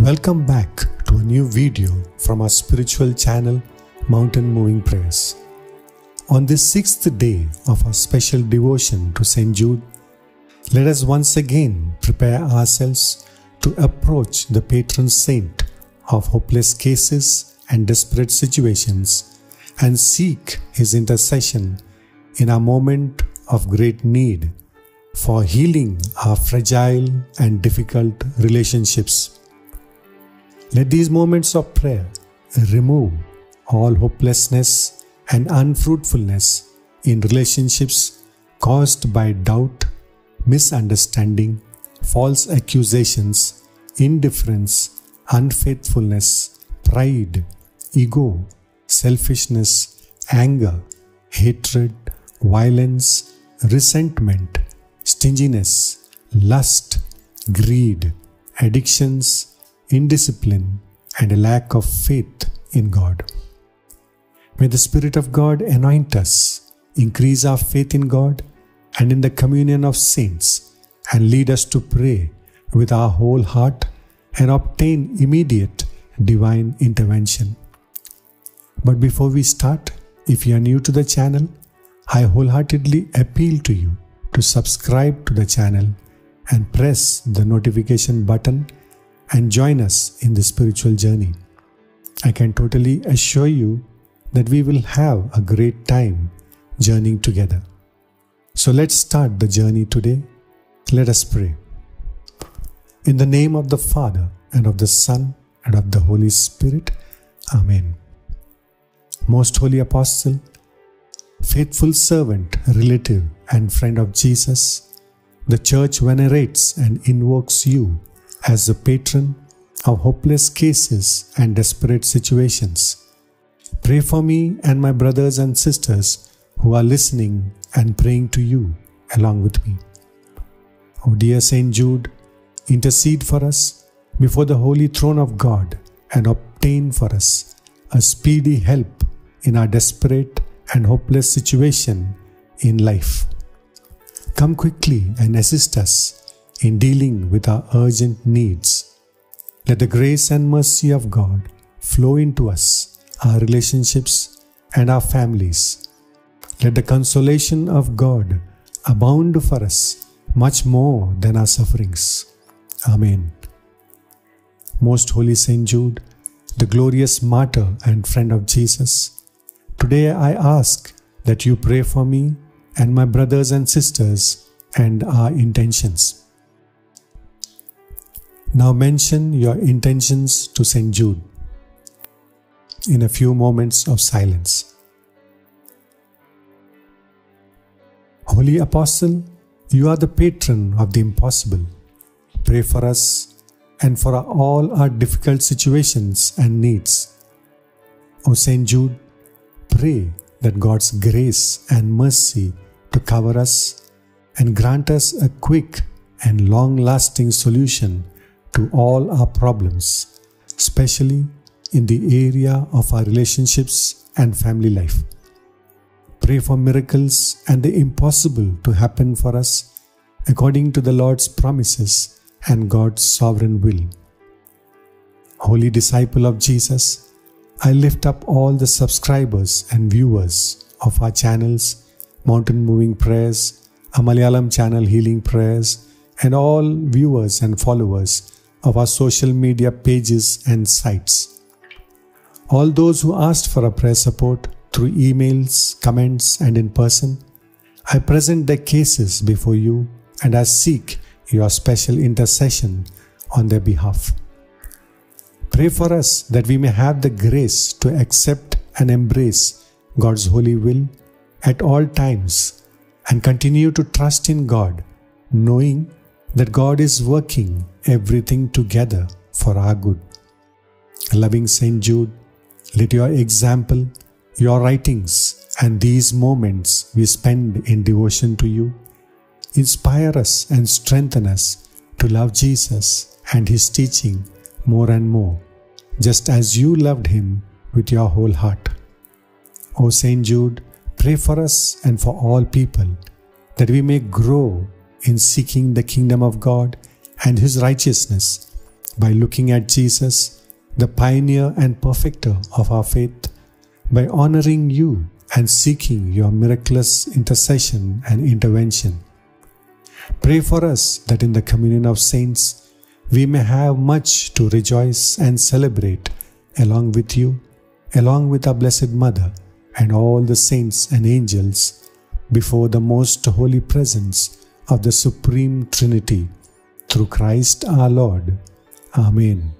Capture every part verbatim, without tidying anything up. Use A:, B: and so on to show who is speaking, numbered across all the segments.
A: Welcome back to a new video from our spiritual channel, Mountain Moving Prayers. On this sixth day of our special devotion to Saint Jude, let us once again prepare ourselves to approach the patron saint of hopeless cases and desperate situations and seek his intercession in our moment of great need for healing our fragile and difficult relationships. Let these moments of prayer remove all hopelessness and unfruitfulness in relationships caused by doubt, misunderstanding, false accusations, indifference, unfaithfulness, pride, ego, selfishness, anger, hatred, violence, resentment, stinginess, lust, greed, addictions, indiscipline, and a lack of faith in God. May the Spirit of God anoint us, increase our faith in God and in the communion of saints, and lead us to pray with our whole heart and obtain immediate divine intervention. But before we start, if you are new to the channel, I wholeheartedly appeal to you to subscribe to the channel and press the notification button and join us in the spiritual journey. I can totally assure you that we will have a great time journeying together. So let's start the journey today. Let us pray. In the name of the Father, and of the Son, and of the Holy Spirit. Amen. Most Holy Apostle, faithful servant, relative, and friend of Jesus, the Church venerates and invokes you as the patron of hopeless cases and desperate situations. Pray for me and my brothers and sisters who are listening and praying to you along with me. O dear Saint Jude, intercede for us before the holy throne of God and obtain for us a speedy help in our desperate and hopeless situation in life. Come quickly and assist us in dealing with our urgent needs. Let the grace and mercy of God flow into us, our relationships, and our families. Let the consolation of God abound for us much more than our sufferings. Amen. Most Holy Saint Jude, the glorious martyr and friend of Jesus, today I ask that you pray for me and my brothers and sisters and our intentions. Now mention your intentions to Saint Jude in a few moments of silence. Holy Apostle, you are the patron of the impossible. Pray for us and for all our difficult situations and needs. O Saint Jude, pray that God's grace and mercy to cover us and grant us a quick and long-lasting solution to all our problems, especially in the area of our relationships and family life. Pray for miracles and the impossible to happen for us according to the Lord's promises and God's sovereign will. Holy disciple of Jesus, I lift up all the subscribers and viewers of our channels, Mountain Moving Prayers, a Malayalam channel Healing Prayers, and all viewers and followers of our social media pages and sites. All those who asked for a prayer support through emails, comments, and in person, I present their cases before you and I seek your special intercession on their behalf. Pray for us that we may have the grace to accept and embrace God's holy will at all times and continue to trust in God, knowing that God is working everything together for our good. Loving Saint Jude, let your example, your writings, and these moments we spend in devotion to you inspire us and strengthen us to love Jesus and His teaching more and more, just as you loved Him with your whole heart. O Saint Jude, pray for us and for all people that we may grow in seeking the kingdom of God and His righteousness, by looking at Jesus, the pioneer and perfecter of our faith, by honoring you and seeking your miraculous intercession and intervention. Pray for us that in the communion of saints, we may have much to rejoice and celebrate along with you, along with our Blessed Mother and all the saints and angels before the most holy presence of the Supreme Trinity, through Christ our Lord. Amen.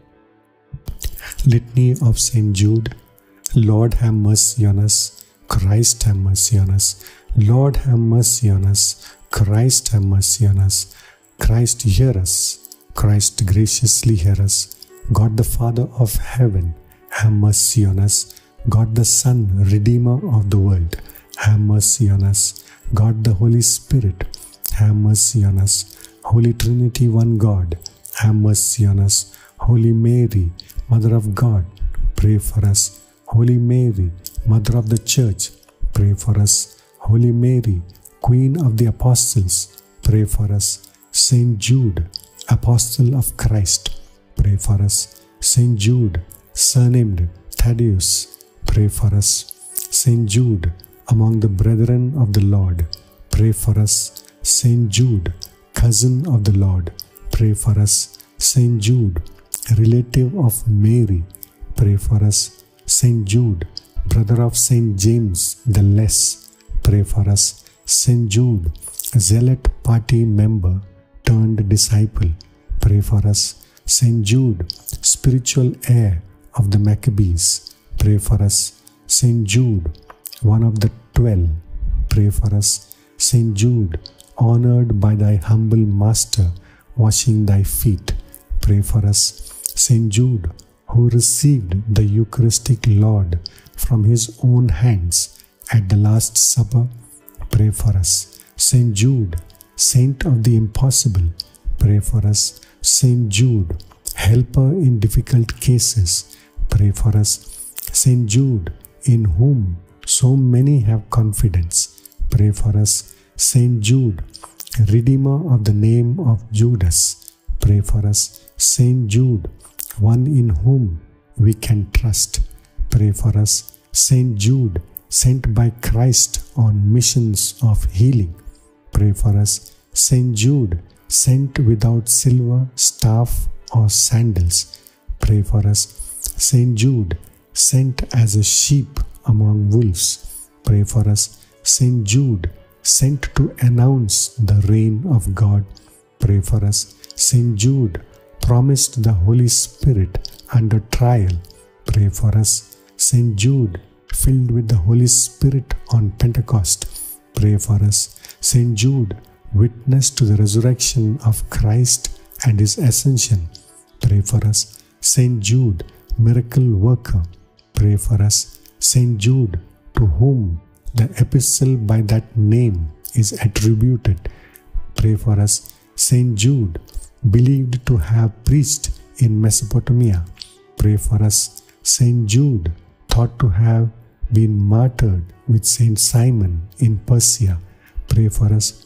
A: Litany of Saint Jude. Lord, have mercy on us. Christ, have mercy on us. Lord, have mercy on us. Christ, have mercy on us. Christ, hear us. Christ, graciously hear us. God the Father of heaven, have mercy on us. God the Son, Redeemer of the world, have mercy on us. God the Holy Spirit, have mercy on us. Holy Trinity, one God, have mercy on us. Holy Mary, Mother of God, pray for us. Holy Mary, Mother of the Church, pray for us. Holy Mary, Queen of the Apostles, pray for us. Saint Jude, Apostle of Christ, pray for us. Saint Jude, surnamed Thaddeus, pray for us. Saint Jude, among the brethren of the Lord, pray for us. Saint Jude, cousin of the Lord, pray for us. Saint Jude, relative of Mary, pray for us. Saint Jude, brother of Saint James the Less, pray for us. Saint Jude, zealot party member turned disciple, pray for us. Saint Jude, spiritual heir of the Maccabees, pray for us. Saint Jude, one of the twelve, pray for us. Saint Jude, honored by thy humble master, washing thy feet, pray for us. Saint Jude, who received the Eucharistic Lord from his own hands at the Last Supper, pray for us. Saint Jude, saint of the impossible, pray for us. Saint Jude, helper in difficult cases, pray for us. Saint Jude, in whom so many have confidence, pray for us. Saint Jude, Redeemer of the name of Judas, pray for us. Saint Jude, one in whom we can trust, pray for us. Saint Jude, sent by Christ on missions of healing, pray for us. Saint Jude, sent without silver, staff or sandals, pray for us. Saint Jude, sent as a sheep among wolves, pray for us. Saint Jude, sent to announce the reign of God, pray for us. Saint Jude, promised the Holy Spirit under trial, pray for us. Saint Jude, filled with the Holy Spirit on Pentecost, pray for us. Saint Jude, witness to the resurrection of Christ and his ascension, pray for us. Saint Jude, miracle worker, pray for us. Saint Jude, to whom the epistle by that name is attributed, pray for us. Saint Jude, believed to have preached in Mesopotamia, pray for us. Saint Jude, thought to have been martyred with Saint Simon in Persia, pray for us.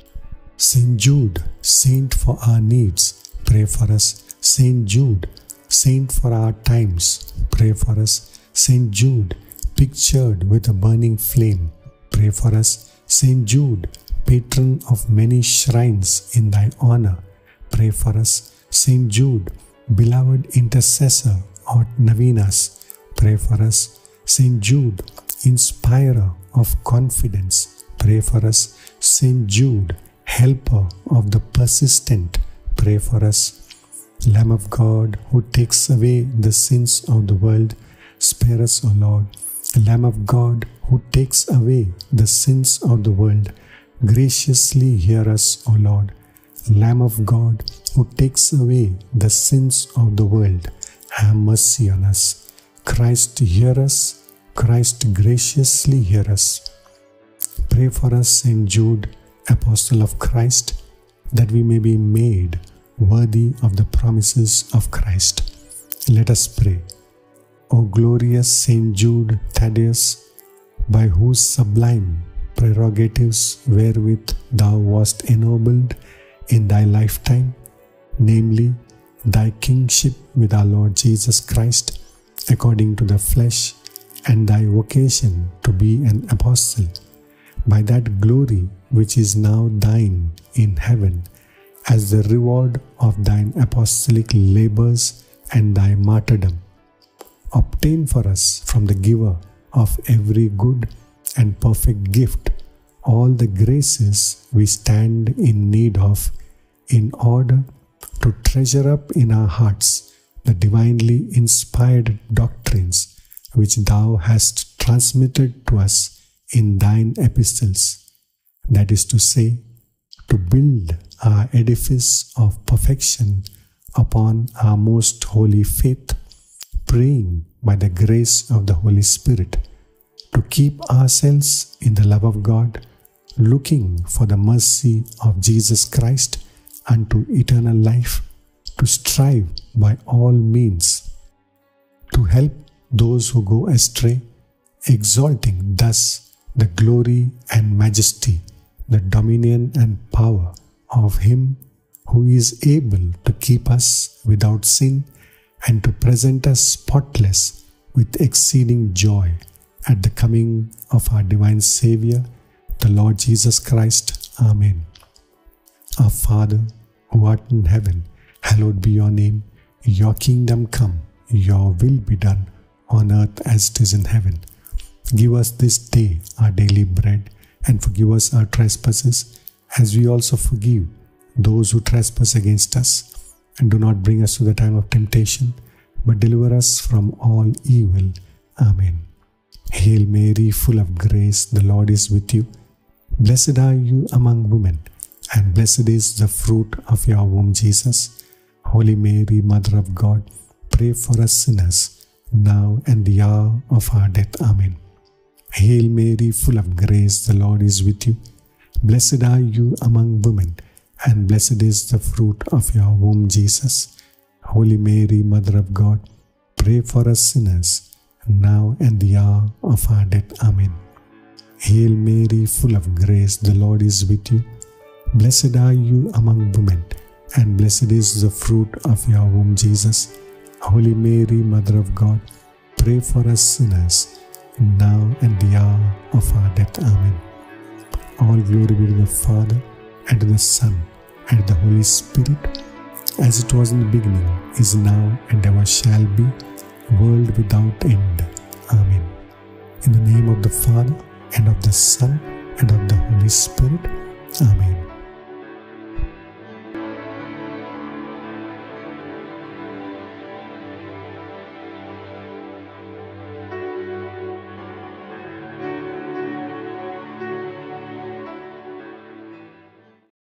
A: Saint Jude, saint for our needs, pray for us. Saint Jude, saint for our times, pray for us. Saint Jude, pictured with a burning flame, pray for us. Saint Jude, patron of many shrines in thy honor, pray for us. Saint Jude, beloved intercessor or novenas, pray for us. Saint Jude, inspirer of confidence, pray for us. Saint Jude, helper of the persistent, pray for us. Lamb of God, who takes away the sins of the world, spare us, O Lord. Lamb of God, who takes away the sins of the world, graciously hear us, O Lord. Lamb of God, who takes away the sins of the world, have mercy on us. Christ, hear us. Christ, graciously hear us. Pray for us, Saint Jude, Apostle of Christ, that we may be made worthy of the promises of Christ. Let us pray. O glorious Saint Jude Thaddeus, by whose sublime prerogatives wherewith thou wast ennobled in thy lifetime, namely, thy kingship with our Lord Jesus Christ according to the flesh, and thy vocation to be an apostle, by that glory which is now thine in heaven, as the reward of thine apostolic labors and thy martyrdom. Obtain for us from the giver of every good and perfect gift all the graces we stand in need of, in order to treasure up in our hearts the divinely inspired doctrines which thou hast transmitted to us in thine epistles, that is to say, to build our edifice of perfection upon our most holy faith, praying by the grace of the Holy Spirit to keep ourselves in the love of God, looking for the mercy of Jesus Christ unto eternal life, to strive by all means to help those who go astray, exalting thus the glory and majesty, the dominion and power of Him who is able to keep us without sin and to present us spotless with exceeding joy at the coming of our divine Saviour, the Lord Jesus Christ. Amen. Our Father, who art in heaven, hallowed be your name. Your kingdom come, your will be done on earth as it is in heaven. Give us this day our daily bread, and forgive us our trespasses, as we also forgive those who trespass against us. And do not bring us to the time of temptation, but deliver us from all evil. Amen. Hail Mary, full of grace, the Lord is with you. Blessed are you among women, and blessed is the fruit of your womb, Jesus. Holy Mary, Mother of God, pray for us sinners, now and the hour of our death. Amen. Hail Mary, full of grace, the Lord is with you. Blessed are you among women, and blessed is the fruit of your womb, Jesus. Holy Mary, Mother of God, pray for us sinners, now and the hour of our death. Amen. Hail Mary, full of grace, the Lord is with you. Blessed are you among women, and blessed is the fruit of your womb, Jesus. Holy Mary, Mother of God, pray for us sinners, now and the hour of our death. Amen. All glory be to the Father, and to the Son, and to the Holy Spirit, as it was in the beginning, is now, and ever shall be, world without end. Amen. In the name of the Father, and of the Son, and of the Holy Spirit. Amen.